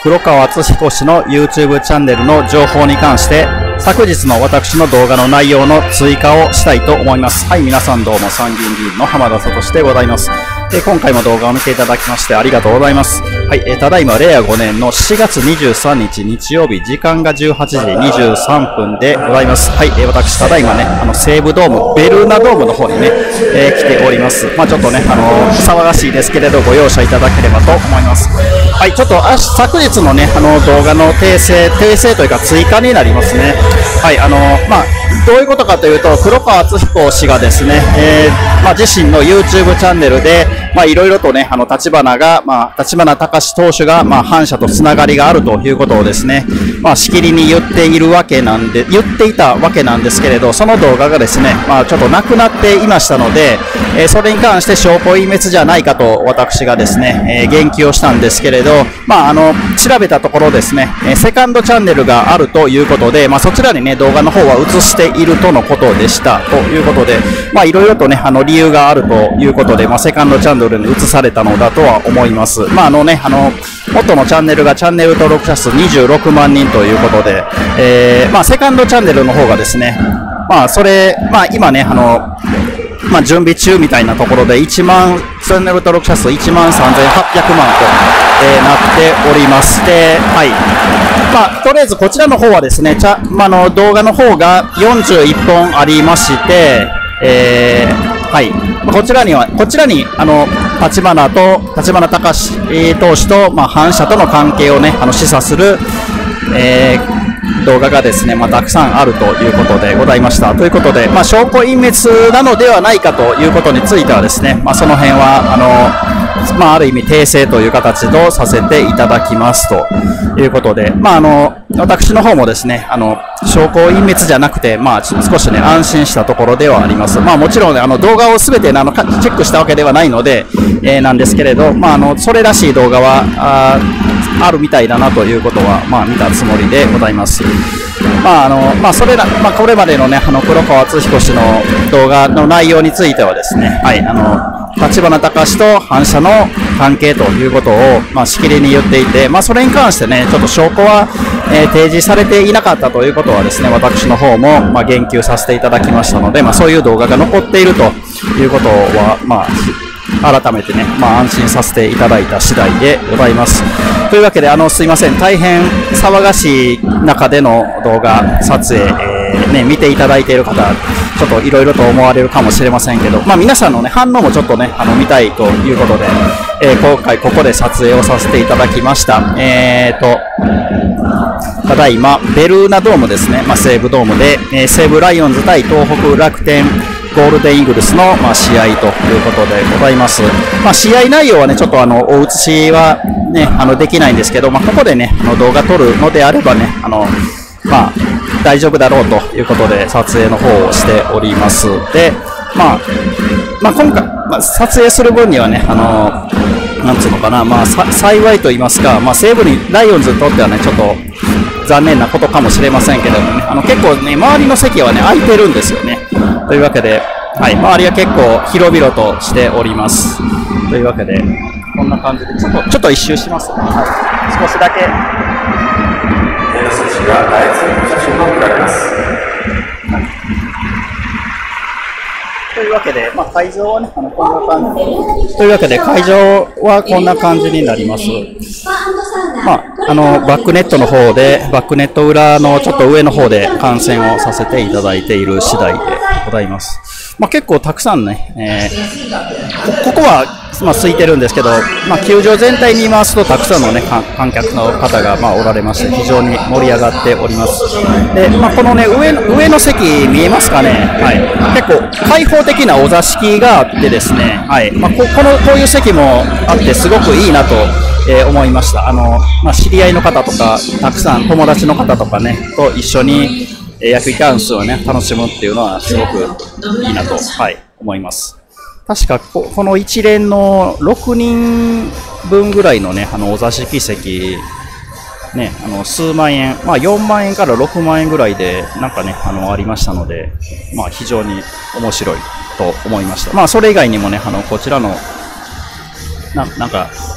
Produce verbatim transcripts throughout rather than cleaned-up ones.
黒川敦彦氏の YouTube チャンネルの情報に関して、昨日の私の動画の内容の追加をしたいと思います。はい、皆さんどうも参議院議員の浜田聡でございます。え今回も動画を見ていただきましてありがとうございます。はい、えただいまれいわごねんのしちがつにじゅうさんにち日曜日、時間がじゅうはちじにじゅうさんぷんでございます。はい、え私ただいまね、あの西武ドーム、ベルーナドームの方にね、えー、来ております。まあちょっとね、あのー、騒がしいですけれどご容赦いただければと思います。はい、ちょっとあ昨日のね、あの動画の訂正、訂正というか追加になりますね。はい、あのー、まあどういうことかというと、黒川敦彦氏がですね、えー、まあ、自身の YouTube チャンネルで、まあ、いろいろとね、あの、立花が、まあ、立花隆投手が、まあ、反社とつながりがあるということをですね、まあ、しきりに言っているわけなんで、言っていたわけなんですけれど、その動画がですね、まあ、ちょっとなくなっていましたので、えー、それに関して証拠隠滅じゃないかと、私がですね、えー、言及をしたんですけれど、まあ、あの、調べたところですね、えー、セカンドチャンネルがあるということで、まあ、そちらにね、動画の方は映しているとのことでしたということで、まあいろいろとね、あの理由があるということで、まあセカンドチャンネルに移されたのだとは思います。まああのね、あの、元のチャンネルがチャンネル登録者数にじゅうろくまんにんということで、えー、まあセカンドチャンネルの方がですね、まあそれ、まあ今ね、あの、まあ準備中みたいなところでいちまん、チャンネル登録者数いちまんさんぜんはっぴゃくまんと、えー、なっておりまして、はい。まあ、とりあえずこちらの方はですね、ちゃまあ、の動画の方がよんじゅういっぽんありまして、えー、はい。こちらには、こちらに、あの、立花と、立花隆投手と、まあ、反社との関係をね、あの、示唆する、えー、動画がですね、まあ、たくさんあるということでございました。ということで、まあ、証拠隠滅なのではないかということについてはですね、まあ、その辺は、あの、まあ、ある意味訂正という形とさせていただきますということで、まあ、あの、私の方もですね、あの、証拠隠滅じゃなくて、まあ、少しね、安心したところではあります。まあ、もちろんね、あの、動画をすべて、あの、チェックしたわけではないので、えー、なんですけれど、まあ、あの、それらしい動画は、ああるみたいだなということは、まあ、見たつもりでございます。まあ、あの、まあ、それら、まあ、これまでのね、あの、黒川敦彦氏の動画の内容についてはですね、はい、あの、立花隆と反社の関係ということを、まあ、しきりに言っていて、まあ、それに関してね、ちょっと証拠は、えー、提示されていなかったということはですね、私の方も、まあ、言及させていただきましたので、まあ、そういう動画が残っているということは、まあ、改めてね、まあ、安心させていただいた次第でございます。というわけで、あの、すいません。大変騒がしい中での動画撮影、えー、ね、見ていただいている方、ちょっといろいろと思われるかもしれませんけど、まあ、皆さんのね、反応もちょっとね、あの、見たいということで、えー、今回ここで撮影をさせていただきました。えーと、ただいま、ベルーナドームですね、まあ、西武ドームで、えー、西武ライオンズ対東北楽天、ゴールデンイーグルスの、まあ、試合ということでございます。まあ、試合内容はね、ちょっとあの、お映しはね、あの、できないんですけど、まあ、ここでね、あの、動画撮るのであればね、あの、まあ、大丈夫だろうということで、撮影の方をしております。で、まあ、まあ、今回、まあ、撮影する分にはね、あの、なんつうのかな、まあ、幸いと言いますか、まあ、西武に、ライオンズにとってはね、ちょっと、残念なことかもしれませんけれどもね、あの、結構ね、周りの席はね、空いてるんですよね。というわけで、はい、周りは結構広々としております。というわけで、こんな感じで、ちょっと、ちょっと一周しますね。はい、少しだけ。選手が第一写真を見られます。というわけで、まあ、会場はね、あの、こんな感じ。というわけで、会場はこんな感じになります。まあ、あの、バックネットの方で、バックネット裏のちょっと上の方で観戦をさせていただいている次第でございます。まあ、結構たくさんね、えー、ここは、まあ、空いてるんですけど、まあ、球場全体に見ますと、たくさんのね、観客の方が、まあ、おられまして、非常に盛り上がっております。で、まあ、このね、上の、上の席見えますかね。はい。結構、開放的なお座敷があってですね、はい。まあ、こ、この、こういう席もあって、すごくいいなと、えー、思いました。あの、まあ、知り合いの方とか、たくさん友達の方とかね、と一緒に、えー、野球キャンスをね、楽しむっていうのは、すごくいいなと、はい、思います。確かこ、この一連のろくにんぶんぐらいのね、あの、お座敷席、ね、あの、数万円、まあよんまんえんからろくまんえんぐらいで、なんかね、あの、ありましたので、まあ非常に面白いと思いました。まあそれ以外にもね、あの、こちらの、な、なんか、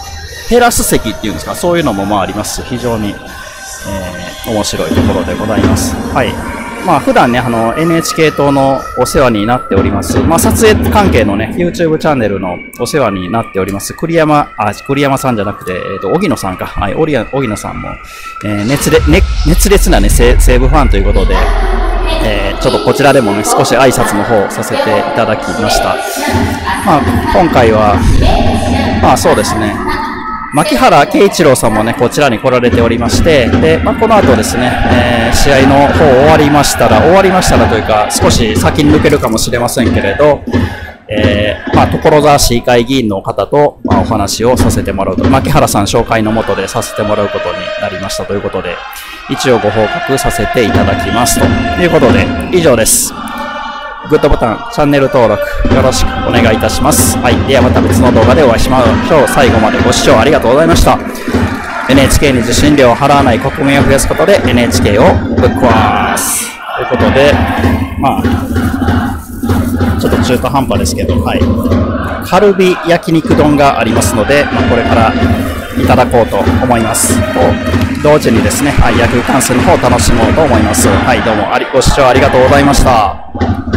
テラス席っていうんですか、そういうのもまあありますし、非常に、えー、面白いところでございます。はい。まあ普段ね、あの エヌエイチケー 党のお世話になっております。まあ撮影関係のね、YouTube チャンネルのお世話になっております。栗山、あ、栗山さんじゃなくて、えっ、ー、と、荻野さんか。はい、荻野さんも、えー、熱烈、ね、熱烈なね、西武ファンということで、えー、ちょっとこちらでもね、少し挨拶の方させていただきました。まあ今回は、まあそうですね、牧原圭一郎さんもね、こちらに来られておりまして、で、まあ、この後ですね、えー、試合の方終わりましたら、終わりましたらというか、少し先に抜けるかもしれませんけれど、えー、まあ、所沢市議会議員の方と、まあ、お話をさせてもらうと、牧原さん紹介のもとでさせてもらうことになりましたということで、一応ご報告させていただきますということで、以上です。グッドボタン、チャンネル登録よろしくお願いいたします。はい。ではまた別の動画でお会いしましょう。最後までご視聴ありがとうございました。エヌエイチケー に受信料を払わない国民を増やすことで エヌエイチケー をぶっ壊す。ということで、まあ、ちょっと中途半端ですけど、はい。カルビ焼肉丼がありますので、まあ、これからいただこうと思います。と同時にですね、はい、野球観戦の方を楽しもうと思います。はい、どうもありご視聴ありがとうございました。